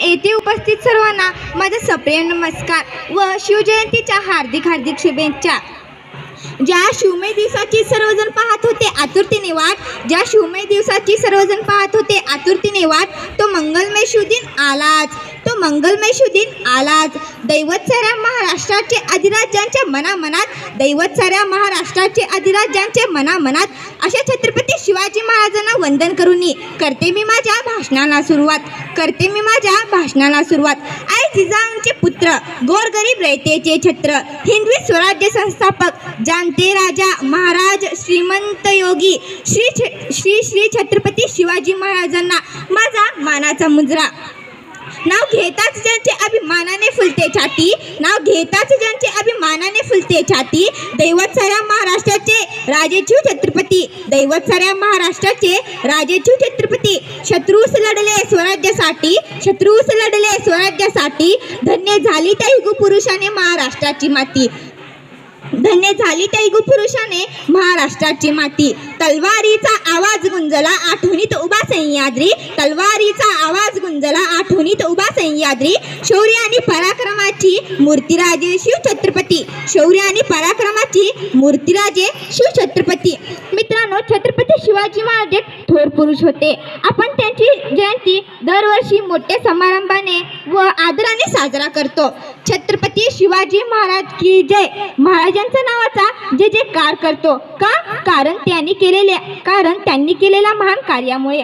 येथे उपस्थित सर्वांना माझा सप्रेम नमस्कार व शिवजयंतीच्या हार्दिक शुभेच्छा। ज्या शिवमय दिवसाची सर्वजण पाहत होते आतुरतेने वाट, ज्या शिवमय दिवसाची सर्वजण पाहत होते आतुरतेने वाट, तो मंगलमय शिवदिन आलाच, तो मंगलमय शिवदिन आलाच। दैवत साऱ्या महाराष्ट्राचे अधिराज्यांच्या मनामनात, दैवत साऱ्या महाराष्ट्राचे अधिराज्यांचे मनामनात, अशा छत्रपती शिवाजी महाराजांना वंदन करून करते मी माझ्या भाषणाला सुरुवात, करते मी माझ्या भाषणाला सुरुवात। आई जिजाऊंचे पुत्र, गोरगरीब रयतेचे छत्र, हिंदवी स्वराज्य संस्थापक, जानते राजा महाराज श्रीमंत योगी श्री श्री छत्रपती शिवाजी महाराजांना माझा मानाचा मुजरा। नाव घेताच ज्यांचे अभिमानाने फुलते छाती, नाव घेताच ज्यांचे अभिमानाने फुलते छाती, दैवत साऱ्या महाराष्ट्राचे राजेशिव छत्रपती, दैवत साऱ्या महाराष्ट्राचे राजेशिव छत्रपती। शत्रूस लढले स्वराज्यासाठी, शत्रूस लढले स्वराज्यासाठी, धन्य झाली त्या युग पुरुषाने महाराष्ट्राची माती, धन्य झाली त्या युग पुरुषाने महाराष्ट्राची माती। तलवारीचा आवाज गुंजला आठवणीत उभा सह्याद्री, तलवारीचा आवाज गुंजला आठवणीत उभा सह्याद्री, शौर्य आणि पराक्रमाची मूर्तिराजे शिव छत्रपती, शौर्य आणि पराक्रमाची मूर्तिराजे शिव छत्रपती। मित्रांनो, छत्रपती शिवाजी महाराज एक थोर पुरुष होते। आपण त्यांची जयंती दरवर्षी मोठ्या समारंभाने व आदराने साजरा करतो। छत्रपती शिवाजी महाराज की जय, महाराजांचा नावाचा जे जयकार करतो का? कारण त्यांनी केलेल्या महान कार्यामुळे।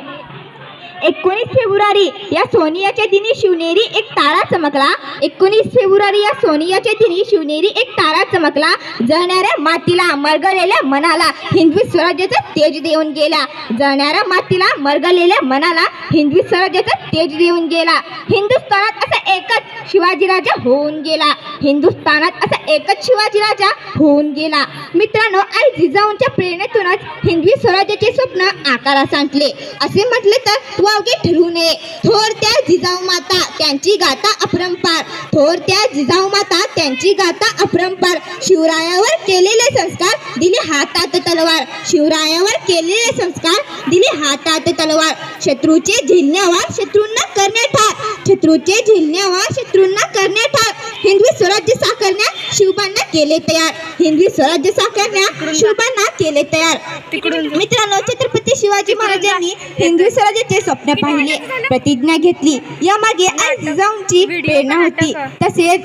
19 फेब्रुवारी या सोनियाच्या दिनी शिवनेरी एक तारा चमकला, 19 फेब्रुवारी या सोनियाच्या दिनी शिवनेरी एक तारा चमकला, जळणाऱ्या मातीला मरगळलेल्या मनाला हिंदवी स्वराज्याचा तेज देऊन गेला, जळणाऱ्या मातीला मरगळलेल्या मनाला हिंदवी स्वराज्याचा तेज देऊन गेला। हिंदुस्थानात असा एकच शिवाजीराजा होऊन गेला, हिंदुस्थानात असा एकच शिवाजीराजा होऊन गेला। मित्रांनो, आई जिजाऊंच्या प्रेरणेतूनच हिंदवी स्वराज्याचे स्वप्न आकारास आणले असे म्हटले तर वावगे ठरू नये। थोर त्या जिजाऊ माता त्यांची गाथा अपरंपार, थोर त्या जिजाऊ माता त्यांची गाथा अपरंपार, शिवरायावर केलेले संस्कार दिले हातात तलवार, शिवरायावर केलेले संस्कार दिले हातात तलवार। शत्रूचे झेलण्यावर शत्रूंना करणे ठार, शत्रूचे झेलण्यावर शत्रूंना करणे ठार, हिंदवी स्वराज्य साकारण्या शिवबांना केले तयार, हिंदवी स्वराज्य साकारण्या शिवबांना केले तयार। मित्रांनो, छत्रपती शिवाजी महाराजांनी हिंदवी स्वराज्याचे स्वप्न पाहिले, प्रतिज्ञा घेतली, यामागे आई जिजाऊंची प्रेरणा होती। तसेच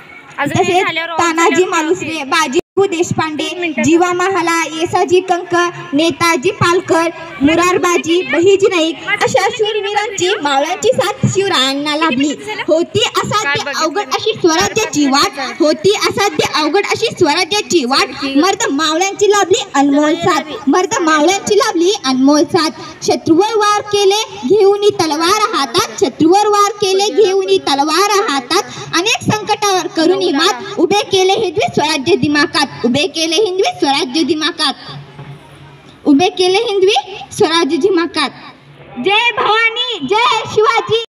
तानाजी मालुसरे, बाजी देशपांडे, जीवा महाला, येसाजी कंक, नेताजी पालकर, मुरारबाजी, बहिजी नाईक अशा शूरवीरांची मावळ्यांची साथ शिवरायांना लाभली। होती असाध्य अवघड अशी स्वराज्याची वाट, होती असाध्य अवघड अशी स्वराज्याची वाट, मर्द मावळ्यांची लाभली अनमोल साथ, मर्द मावळ्यांची लाभली अनमोल साथ। शत्रूवर वार केले घेऊन तलवार हातात, शत्रूवर वार केले घेऊन तलवार हातात, अनेक संकटावर करून मात, उभे केले हिंदवी स्वराज्य दिमाकात, उभे केले हिंदवी स्वराज्य दिमाकात, उभे केले हिंदवी स्वराज्य दिमाकात। जय भवानी, जय शिवाजी।